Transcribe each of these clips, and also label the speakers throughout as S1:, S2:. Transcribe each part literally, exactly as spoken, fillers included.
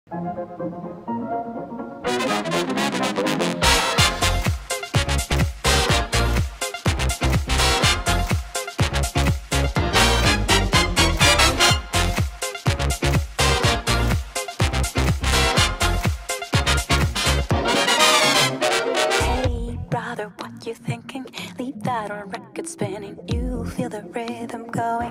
S1: Brother, what you thinking? Leave that on record spinning. You feel the rhythm going.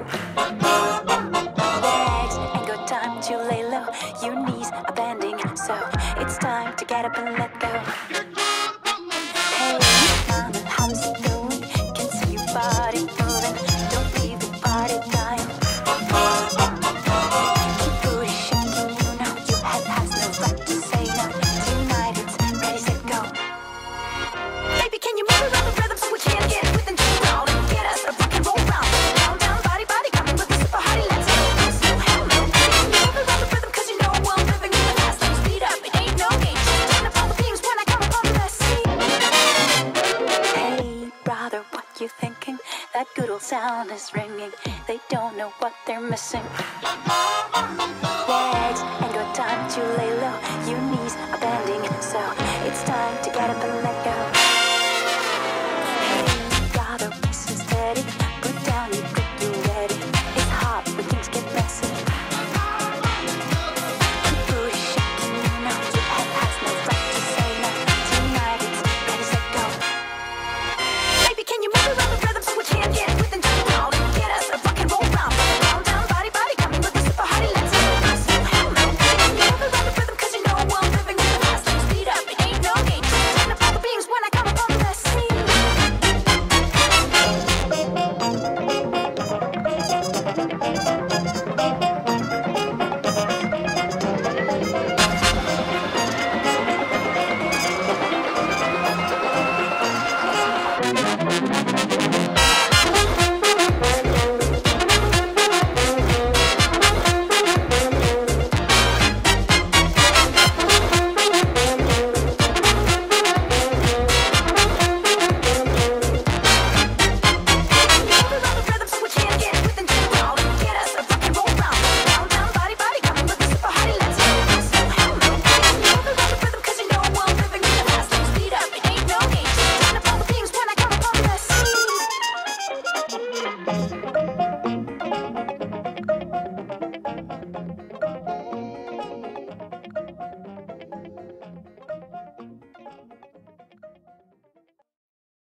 S1: Legs ain't got time to lay low. Your knees are bending, so it's time to get up and let go. Hey, mama, how's it going? Can see your body moving. Don't leave the party dying. Keep booty shaking, you know your head has no right to say no. Tonight it's ready, set, go. Baby, can you move around the rhythm so we can get with and just roll and get us a rock and roll round? Down, down, body, body, coming with the super hottie. Let's go, no slow, hell no. Can you move around the rhythm 'cause you know we're living in the fast lane. Speed up, it ain't no game. Just turn up all the beams when I come up on the scene. Hey, brother, what you thinking? That good old sound is ringing. They don't know what they're missing. Legs ain't got time to lay